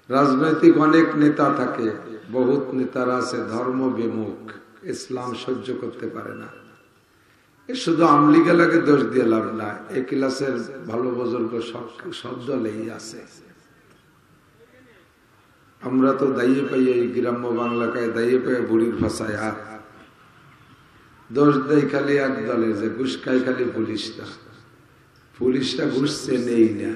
রাজনৈতিক অনেক নেতা থাকে, বহুত নেতারা আছে ধর্ম বিমুখ, ইসলাম সহ্য করতে পারে না। শুধু আমলি গেলাকে দোষ দিয়ে লাভ না, এই ক্লাসের ভালো বুজুর্গ সব দলেই আছে। আমরা তো দায়ী পাই এই গ্রাম্য বাংলাকায় দায়ী পাই বুড়ির ভাষায়, আর দোষ দেয় খালি এক দলের, যে ঘুষ খায় খালি পুলিশটা। পুলিশটা ঘুষছে নেই না,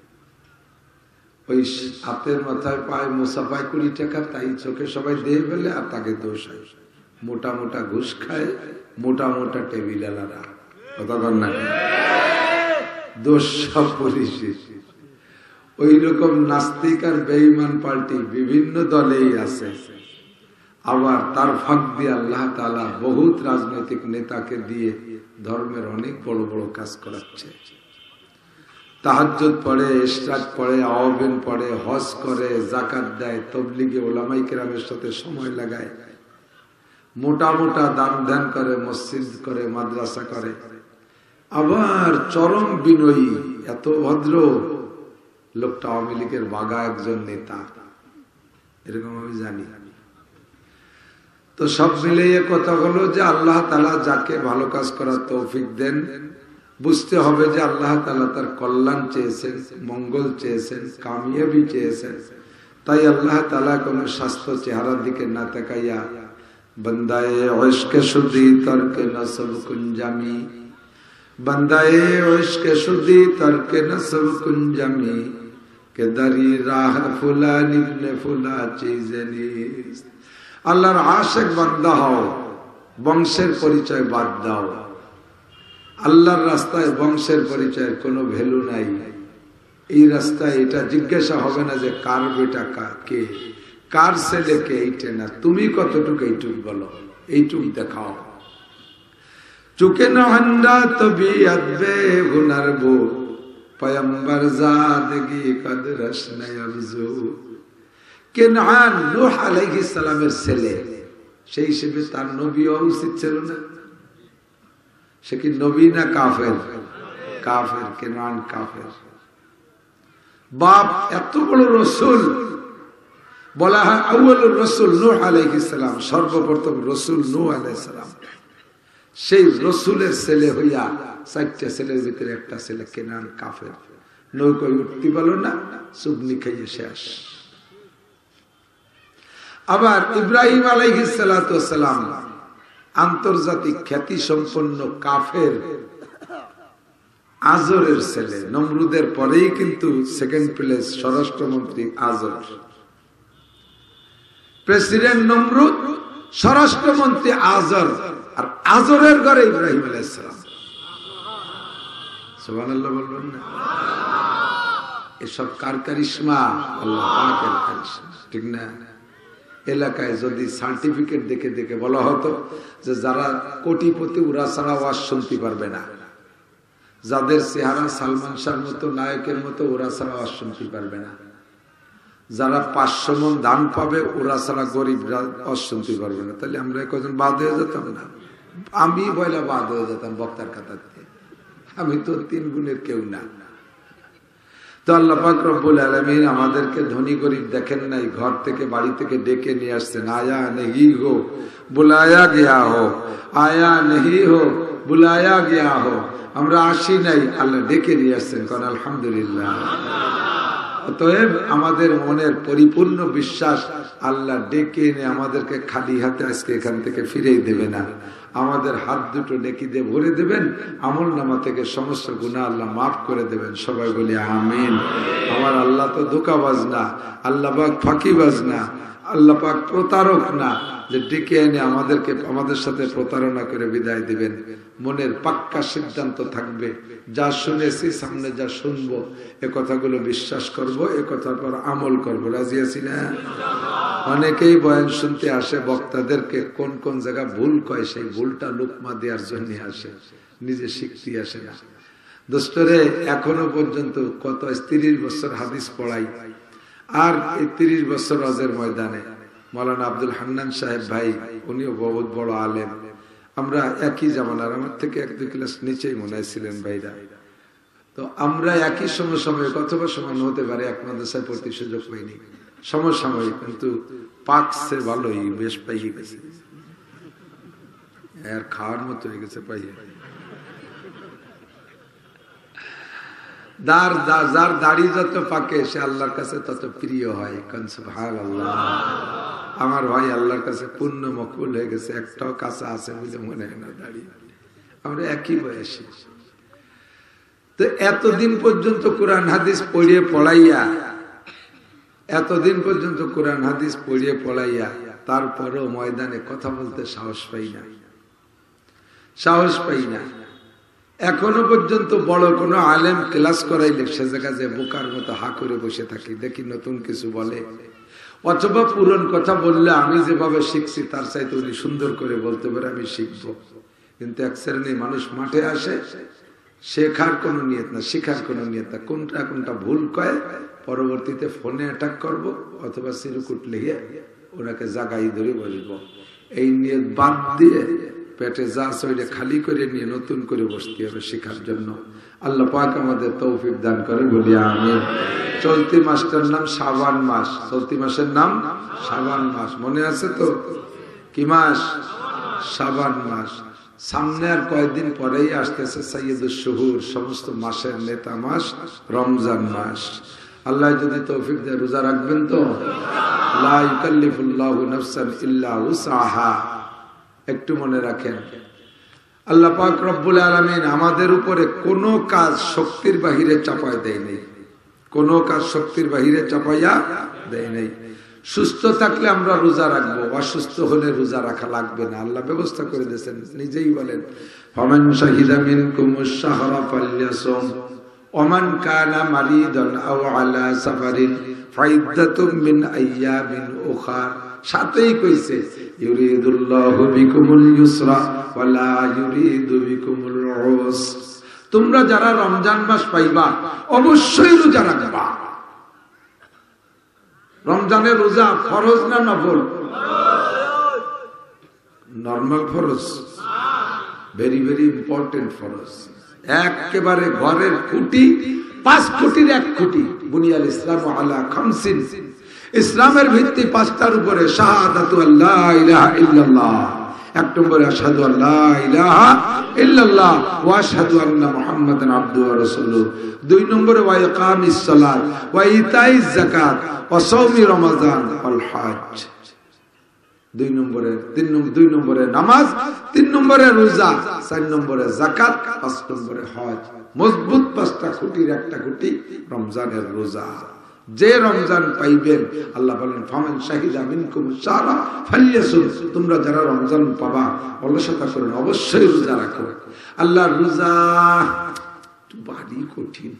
ওই হাতের মাথায় পায় মোসা পায় 20 টাকা, তাই চোখে সবাই দিয়ে ফেলে আর তাকে দোষ হয়। মোটা মোটা ঘুষ খায় মোটা মোটা টেবিল আলারা, কথা বল না, দোষ সব পুলিশের। ওই রকম নাস্তিক আর বেঈমান পার্টি বিভিন্ন দলেই আছে। আবার তার ফাঁক দিয়ে আল্লাহ তাআলা বহুত রাজনৈতিক নেতাকে দিয়ে ধর্মের অনেক বড় বড় কাজ করাচ্ছে। তাহাজ্জুদ পড়ে, ইশরাক পড়ে, আওয়াবিন পড়ে, হজ করে, যাকাত দেয়, তাবলীগে উলামায়ে কেরামের সাথে সময় লাগায়, মোটা মোটা দান ধ্যান করে, মসজিদ করে, মাদ্রাসা করে। আবার চরম বিনয়ী, এত ভদ্র লোকটা আওয়ামী লীগের বাগা একজন নেতা, এরকম আমি জানি। তো সব মিলিয়ে কথা হলো যে আল্লাহ তাআলা যাকে ভালো কাজ করার তৌফিক দেন, বুঝতে হবে যে আল্লাহ তাআলা তার কল্যাণ চেয়েছেন, মঙ্গল চেয়েছেন, কামিয়াবি চেয়েছেন। তাই আল্লাহ তাআলা কোন স্বাস্থ্য চেহারার দিকে না তাকাইয়া বন্দায়ে ইশকে সুদি তরকে নসব কুঞ্জামি, বন্দায়ে ইশকে সুদি তরকে নসব কুঞ্জামি, কে দারি রাহ ফুলান ইবনে ফুলা চিজে নিস্ত। আল্লাহর আশিক বান্দা হও, বংশের পরিচয় বাদ দাও। আল্লাহর রাস্তায় বংশের পরিচয়ের কোনো ভ্যালু নাই। এই রাস্তায় এটা জিজ্ঞাসা হবে না যে কার বেটা কে, কার ছেলে কে, এইটা না, তুমি কতটুকু এইটুক বলো, এইটুক দেখাও। চুকে নহন্ডা তবিয়ত বে হুনার বো, পয়ম্বর জাদগি কদ রশন আরজু। কেনআন নূহ আলাইহিস সালামের ছেলে, সেই হিসেবে তার নবী হওয়া উচিত ছিল না? সে কি নবী না কাফের? কাফের, কেনআন কাফের। বাপ এত বড় রসুল, বলা হয় আউয়ালুর রাসূল নূহ আলাইহিস সালাম, সর্বপ্রথম রসুল নূহ আলাইহিস সালাম। সেই রসুলের ছেলে হইয়া 4টা ছেলের ভিতরে একটা ছেলে কেনআন কাফের, নৌকায় উঠতে পারলো না, চুবনি খাইয়ে শেষ। আবার ইব্রাহিম আলাইহিস সালাতু ওয়াস সালাম আন্তর্জাতিক খ্যাতি সম্পন্ন কাফের আজরের ছেলে, নমরুদের পরেই কিন্তু সেকেন্ড প্লেস স্বরাষ্ট্রমন্ত্রী আজর। প্রেসিডেন্ট নমরুদ, স্বরাষ্ট্রমন্ত্রী আজর, আর আজরের ঘরে ইব্রাহিম আলাইহিস সালাম। সুবহানাল্লাহ বলবেন না? এসব কার কারিশমা? আল্লাহ পাকের কারিশমা, ঠিক না? এলাকায় যদি সার্টিফিকেট দেখে দেখে বলা হতো যে যারা কোটিপতি ওরা ছাড়া ওয়াজ শুনতে পারবে না, যাদের চেহারা সালমান শাহর মতো নায়কের মতো ওরা ছাড়া ওয়াজ শুনতে পারবে না, যারা 500 মণ দান পাবে ওরা ছাড়া গরিবরা ওয়াজ শুনতে পারবে না, তাহলে আমরা কজন বাদ হয়ে যেতাম না? আমি বয়লা বাদ হয়ে যেতাম বক্তার কাতারতে, আমি তো 3 গুণের কেউ না। তো আল্লাহ পাক রব্বুল আলামিন আমাদেরকে ধনী গরিব দেখেন নাই, ঘর থেকে বাড়ি থেকে ডেকে নিয়ে আসছেন। আয়া নেহি হো বুলায়া গিয়া হো, আয়া নেহি হো বুলায়া গিয়া হো, আমরা আসি নাই, আল্লাহ ডেকে নিয়ে আসছেন, কারণ আলহামদুলিল্লাহ। অতএব আমাদের মনের পরিপূর্ণ বিশ্বাস আল্লাহ ডেকে এনে আমাদেরকে খালি হাতে আজকে এখান থেকে ফিরেই দেবে না, আমাদের হাত দুটো নেকি দিয়ে ভরে দেবেন, আমল নামা থেকে সমস্ত গুনাহ আল্লাহ মাফ করে দেবেন। সবাই বলি আমিন। আমার আল্লাহ তো ধোঁকাবাজ না, আল্লাহ পাক ফাঁকিবাজ না, আল্লাহ পাক প্রতারক না, যে ডেকে এনে আমাদেরকে আমাদের সাথে প্রতারণা করে বিদায় দিবেন। মনের পাক্কা সিদ্ধান্ত থাকবে, যা শুনেছি সামনে যা শুনবো এ কথাগুলো বিশ্বাস করব, এ কথার পর আমল করব। রাজি আছি না? অনেকেই বয়ান শুনতে আসে, বক্তাদেরকে কোন কোন জায়গা ভুল কয় সেই ভুলটা লুকমা দেওয়ার জন্য আসে, নিজে শিখতে আসে না। দোস্তরে এখনো পর্যন্ত কত 30 বছর হাদিস পড়াই, আর এই 30 বছর হজের ময়দানে মৌলানা আব্দুল হান্নান সাহেব ভাই, উনিও বহুত বড় আলেম, আমরা একই জামানার, আমার থেকে 1-2 ক্লাস নিচেই মনে ছিলেন ভাইরা। তো তো আমরা একই সমসাময়িক অথবা সমান হতে পারে, এক মাদ্রাসায় পড়তে সুযোগ পাইনি, সমসাময়িক, কিন্তু পাকছে ভালোই, বেশ পাইয়ে গেছে, আর খাওয়ার মতো হয়ে গেছে পাইয়ে। যার দাড়ি যত পাকে সে আল্লাহর কাছে তত প্রিয় হয়। সুবহানাল্লাহ। আমার ভাই আল্লাহর কাছে পূর্ণ মকবুল হয়ে গেছে, একটাও কাছে আছে বলে মনে হয় না দাড়ি। আমরা একই বয়সী। তো এতদিন পর্যন্ত কোরআন হাদিস পড়িয়ে পড়াইয়া, এতদিন পর্যন্ত কোরআন হাদিস পড়িয়ে পড়াইয়া, তারপরেও ময়দানে কথা বলতে সাহস পাই না, সাহস পাই না। এখনো পর্যন্ত বড় কোনো আলেম ক্লাস করাইলে সে জায়গায় যে বোকার মতো হা করে বসে থাকি, দেখি নতুন কিছু বলে, অথবা পুরন কথা বললে আমি যেভাবে শিখছি তার চাইতে উনি সুন্দর করে বলতে পারে, আমি শিখব। কিন্তু এক শ্রেণীর মানুষ মাঠে আসে, শেখার কোনো নিয়ত না, শিখার কোনো নিয়ত না, কোনটা কোনটা ভুল কয়, পরবর্তীতে ফোনে অ্যাটাক করব অথবা সিরুকুট লিখে ওনাকে জাগাই ধরে বলব। এই নিয়ত বাদ দিয়ে পেটে যা সইটা খালি করে নিয়ে নতুন করে বসতে হবে শেখার জন্য। আল্লাহ পাক আমাদের তৌফিক দান করে বলি আমিন। চলতি মাসটার নাম শাবান মাস, চলতি মাসের নাম শাবান মাস, মনে আছে তো? কি মাস? শাবান মাস। সামনে আর কয়েকদিন পরেই আসতেছে সাইয়্যিদুশ শুহুর, সমস্ত মাসের নেতা মাস রমজান মাস। আল্লাহ যদি তৌফিক দেয় রোজা রাখবেন তো? লা ইউকাল্লিফুল্লাহু নাফসান ইল্লা উসআহা। একটু মনে রাখেন, আল্লাহ পাক রব্বুল আলামিন আমাদের উপরে কোনো কাজ শক্তির বাহিরে চাপায় দেয় নাই, কোনো কাজ শক্তির বাহিরে চাপাইয়া দেয় নাই। সুস্থ থাকলে আমরা রোজা রাখবো, অসুস্থ হলে রোজা রাখা লাগবে না, আল্লাহ ব্যবস্থা করে দিয়েছেন। নিজেই বলেন, ফামান শাহিদা মিনকুমুশ শাহরা ফালইয়াসুম ওমান কানা মারিদান আও আলা সাফারিন ফাইদ্দাতুম মিন আইয়ামিন উখরা। সাথেই কইছে ইউরিদুল্লাহু বিকুমুল ইউসরা ওয়ালা ইউরিদু বিকুমুল উসর। তোমরা যারা রমজান মাস পাইবা অবশ্যই রোজা রাখবা। রমজানের রোজা ফরজ না নফল? নরমাল ফরজ, ভেরি ভেরি ইম্পর্টেন্ট ফরজ, একেবারে ঘরের খুঁটি, 5 খুঁটির 1 খুঁটি। বুনিয়াল ইসলামু আলা খামসিন, ইসলামের ভিত্তি 5টার উপরে। শাহাদাতু আল্লা ইলাহা ইল্লাল্লাহ, 1 নম্বরে আশহাদু আল্লা ইলাহা ইল্লাল্লাহ ওয়া আশহাদু আন্না মুহাম্মাদান আবদুহু ওয়া রাসূলুহু। 2 নম্বরে ওয়া ইকামিস সালাত ওয়া ইতাইজ যাকাত ওয়া সাওমি রমাজান ওয়াল হজ। 2 নম্বরে নামাজ, 3 নম্বরে রোজা, 4 নম্বরে যাকাত, 5 নম্বরে হজ। মজবুত 5টা খুঁটির 1টা খুঁটি রমজানের রোজা। যে রমজান পাইবেন, আল্লাহ বলেন ফামান শাহিদা মিনকুমুশ শাহরা ফালইয়াসুম। তোমরা যারা রমজান পাবা অলসতা করো না, অবশ্যই রোজা রাখো। আল্লাহর রোজা বাড়ি কঠিন,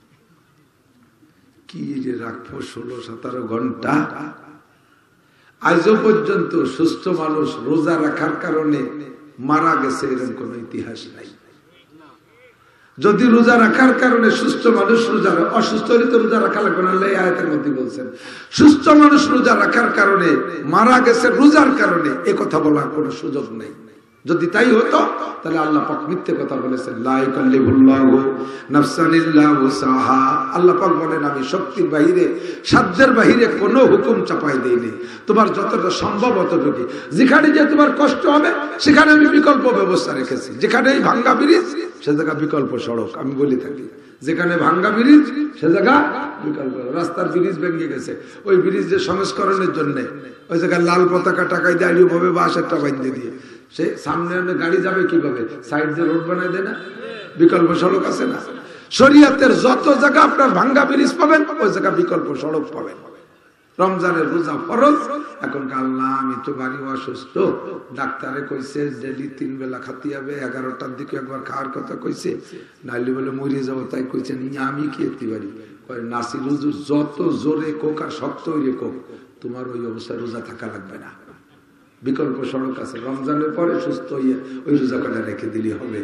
কি যে রাখবো 16-17 ঘন্টা। আজও পর্যন্ত সুস্থ মানুষ রোজা রাখার কারণে মারা গেছে এরকম কোন ইতিহাস নাই। যদি রোজা রাখার কারণে সুস্থ মানুষ রোজা, অসুস্থ হলে তো রোজা রাখা লাগবে না, আল্লাহ এই আয়াতের মধ্যে বলছেন। সুস্থ মানুষ রোজা রাখার কারণে মারা গেছে রোজার কারণে, এ কথা বলার কোনো সুযোগ নেই। যদি তাই হতো তাহলে আল্লাহ পাক মিথ্যে কথা বলেছেন, লা ইউকাল্লিফুল্লাহু নাফসান ইল্লা উসআহা। আল্লাহ পাক বলেন, আমি শক্তির বাহিরে, সাধ্যের বাহিরে কোনো হুকুম চাপাই দেইনি, তোমার যতটা সম্ভব অতটুকু। যেখানে যে তোমার কষ্ট হবে সেখানে আমি বিকল্প ব্যবস্থা রেখেছি। যেখানে ভাঙ্গা ব্রিজ সে জায়গা বিকল্প সড়ক, আমি বলি থাকি। যেখানে ভাঙ্গা ব্রিজ সে জায়গা বিকল্প। রাস্তার ব্রিজ ভেঙে গেছে, ওই ব্রিজের সংস্করণের জন্য ওই জায়গায় লাল পতাকা টাকায় দাঁড়িয়ে ভাবে বাস একটা বাঁধে দিয়ে, সে সামনে গাড়ি যাবে কিভাবে? সাইড দিয়ে রোড বানায় দেয় না, বিকল্প সড়ক আছে না? শরীয়তের যত জায়গা আপনার ভাঙ্গা ব্রিজ পাবেন ওই জায়গা বিকল্প সড়ক পাবেন। রমজানের রোজা ফরজ। এখন আল্লাহ আমি তো বাড়ি অসুস্থ, ডাক্তারে কইছে ডেলি 3 বেলা খাতি হবে, 11টার দিকে একবার খাওয়ার কথা কইছে, নাইলে বলে মরে যাবো, তাই কইছে আমি কি এতে পারি? নাসির হুজুর যত জোরে কোক আর শক্ত হইলে কোক, তোমার ওই অবস্থায় রোজা থাকা লাগবে না, বিকল্প সড়ক আছে। রমজানের পরে সুস্থ হইয়া ওই রোজা কাটা রেখে দিলে হবে।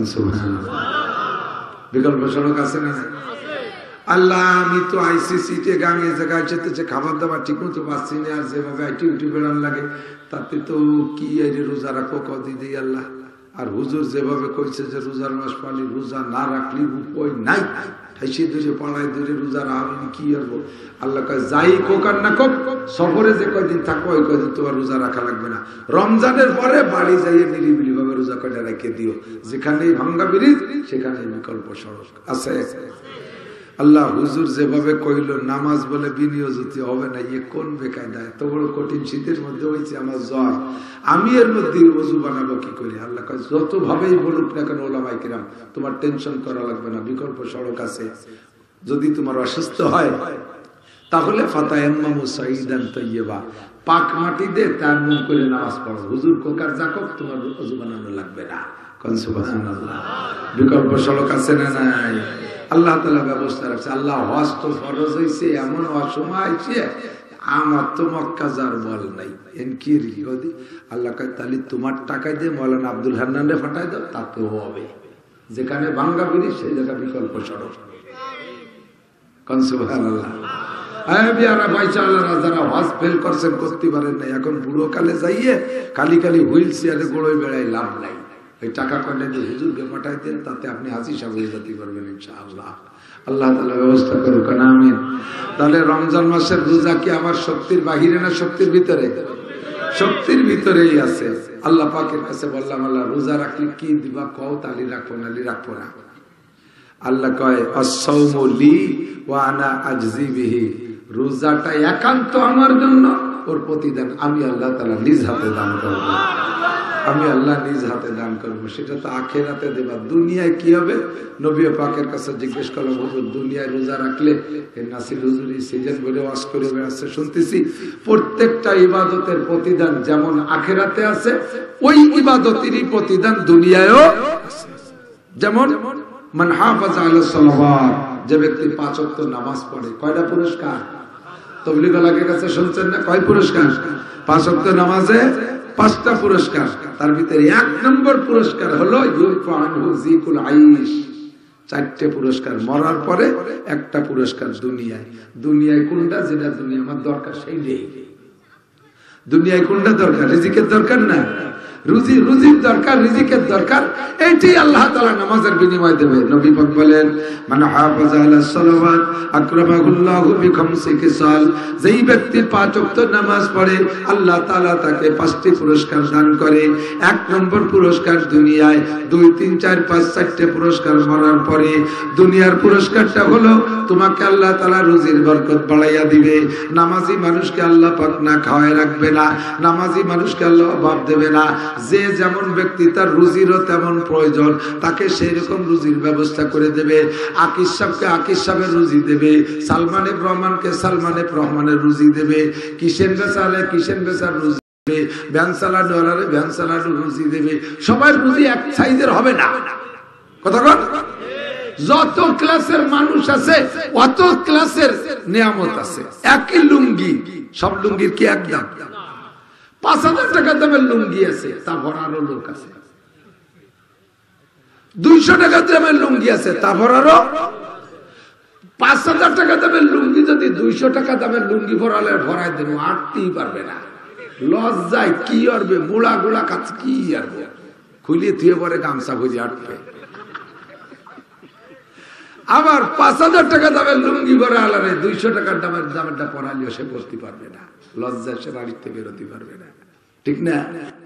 বিকল্প সড়ক আছে না? আল্লাহ আমি তো আইসিসিতে গাঙে জায়গায় যেতেছে, খাবার দাবার ঠিক মতো পাচ্ছি না, আর যেভাবে আইটি উঠি বেড়ান লাগে তাতে তো কি রোজা রাখো কদি দিই আল্লাহ। আর হুজুর যেভাবে কইছে যে রোজার মাস পালি রোজা না রাখলে উপায় নাই, ঠাইসে ধরে পাড়ায় ধরে রোজা রাখবেন কি করবো? আল্লাহ কয় যাই কোক আর না কোক, সফরে যে কয়দিন থাকো ওই কয়দিন তোমার রোজা রাখা লাগবে না। রমজানের পরে বাড়ি যাইয়ে নিরিবিলি ভাবে রোজা কয়টা রেখে দিও। যেখানেই ভাঙ্গা ব্রিজ সেখানেই বিকল্প সড়ক আছে। আল্লাহ হুজুর যেভাবে কইল নামাজ বলে বিনিয়োজিত হবে না, ইয়ে কোন বেকায়দা? এত বড় কঠিন শীতের মধ্যে হয়েছে আমার জ্বর, আমি এর মধ্যে ওযু বানাবো কি করে? আল্লাহ কয় যত ভাবেই বলুক না কেন ওলামায়ে কিরাম, তোমার টেনশন করা লাগবে না, বিকল্প সড়ক আছে। যদি তোমার অসুস্থ হয় তাহলে ফাতায়াম্মামু সাইদান তাইয়্যিবা, পাক মাটি দিয়ে তায়াম্মুম করে নামাজ পড়ো। হুজুর কোকার যাকব, তোমার ওযু বানানো লাগবে না। কোন সুবহানাল্লাহ। বিকল্প সড়ক আছে না নাই? আল্লাহ তাআলা ব্যবস্থা রাখছে। আল্লাহ হজ তো ফরজ হইছে, এমন অসময় আইছে আমার তো মক্কা যার বল নাই। এনকির ইহুদি আল্লাহ কয় তাহলে তোমার টাকা দিয়ে মাওলানা আব্দুল হান্নানে ফাটাই দাও, তাতেও হবে। যেখানে ভাঙ্গা ব্রিজ সেই জায়গা বিকল্প সড়ক। কোন সুবহানাল্লাহ। যারা হজ ফেল করছেন, করতে পারেন নাই, এখন বুড়ো কালে যাইয়ে খালি খালি হুইল চেয়ারে গোড়ায় বেড়াই লাভ নাই। এই টাকা কয়টা দিয়ে হুজুরকে পাঠাই দেন, তাতে আপনি হাজি সাহেব হয়ে যেতে পারবেন ইনশাআল্লাহ। আল্লাহ তাআলা ব্যবস্থা করুক, আমিন। তাহলে রমজান মাসের রোজা কি আমার শক্তির বাহিরে না শক্তির ভিতরে? শক্তির ভিতরেই আছে। আল্লাহ পাকের কাছে বললাম আল্লাহ রোজা রাখলে কি দিবা কও, তালি রাখবো না রাখবো না। আল্লাহ কয় আস-সাওমু লি ওয়া আনা আজজি বিহি, রোজাটা একান্ত আমার জন্য, ওর প্রতিদান আমি আল্লাহ তাআলা নিজ হাতে দান করব। আমি আল্লাহ নিজ হাতে দান করবো। সেটা তো আখিরাতে দেবা। দুনিয়ায় কি হবে? নবী পাকের কাছে জিজ্ঞেস করলাম হুজুর দুনিয়ায় রোজা রাখলে, নাসির হুজুরি সিজন বলে ওয়াজ করে বেড়াচ্ছে শুনতেছি, প্রত্যেকটা ইবাদতের প্রতিদান যেমন আখিরাতে আছে, ওই ইবাদতেরই প্রতিদান দুনিয়ায়ও আছে। যেমন মান হাফাজা আলা সালাওয়াত, যে ব্যক্তি 5 ওয়াক্ত নামাজ পড়ে, কয়টা পুরস্কার? তাবলীগ ওয়ালাদের কাছে শুনছেন না, কয় পুরস্কার? 5 ওয়াক্ত নামাজে 5টা পুরস্কার। তার ভিতরে 1 নম্বর পুরস্কার হলো ইউরফা আনহু যিকুল আইশ। 4টে পুরস্কার, মরার পরে একটা পুরস্কার দুনিয়ায়। দুনিয়ায় কোনটা? যেটা দুনিয়া আমার দরকার সেই নেই। দুনিয়ায় কোনটা দরকার? রিজিকের দরকার না, রুজির দরকার, রিজিকের দরকার। এইটাই আল্লাহ তাআলা নামাজের বিনিময় দেবে। নবী পাক বলেন মান হাফাজা আলা সালাওয়াত আকরামাহুল্লাহু বিখামসি খিসাল, যেই ব্যক্তি 5 ওয়াক্ত নামাজ পড়ে আল্লাহ তাআলা তাকে 5টি পুরস্কার দান করে। 1 নম্বর পুরস্কার দুনিয়ায়, 2, 3, 4, 5, 4টে পুরস্কার মরার পরে। দুনিয়ার পুরস্কারটা হলো তোমাকে আল্লাহ তাআলা রুজির বরকত বাড়াইয়া দিবে। নামাজি মানুষকে আল্লাহ পাক না খাওয়ায় রাখবে না, নামাজি মানুষকে আল্লাহ অভাব দেবে না। যে যেমন ব্যক্তি তার রুজিরও তেমন প্রয়োজন, তাকে সেই রকম রুজির ব্যবস্থা করে দেবে। আকিস সাহেবকে আকিস সাহেবের রুজি দেবে, সালমান ইবনে রহমানকে সালমান ইবনে রহমানের রুজি দেবে, কিষেন বেচারে কিষেন বেচার রুজি দেবে, ভ্যানসালা ডলারে ভ্যানসালার রুজি দেবে। সবার রুজি এক সাইজের হবে না। কথা বল। যত ক্লাসের মানুষ আছে অত ক্লাসের নিয়ামত আছে। একই লুঙ্গি, সব লুঙ্গির কি এক দাম? 5,000 টাকা দামের লুঙ্গি আছে, তা ভরারও লোক আছে। 200 টাকা দামের লুঙ্গি আছে, তা ভরারও। 5,000 টাকা দামের লুঙ্গি যদি 200 টাকা দামের লুঙ্গি ভরালে ভরাই দেন, আটতেই পারবে না। লজ্জায় কি করবে? মুড়া গুড়া খাচ্ছে কি আরবে, খুলিয়ে থুয়ে পরে গামছা খুঁজে আটবে। আবার 5,000 টাকা দামের লুঙ্গি ভরা আলারে 200 টাকার দামেরটা পরালেও সে বসতে পারবে না, লজ্জায় সে বাড়িতে বেরোতে পারবে না। ঠিক না?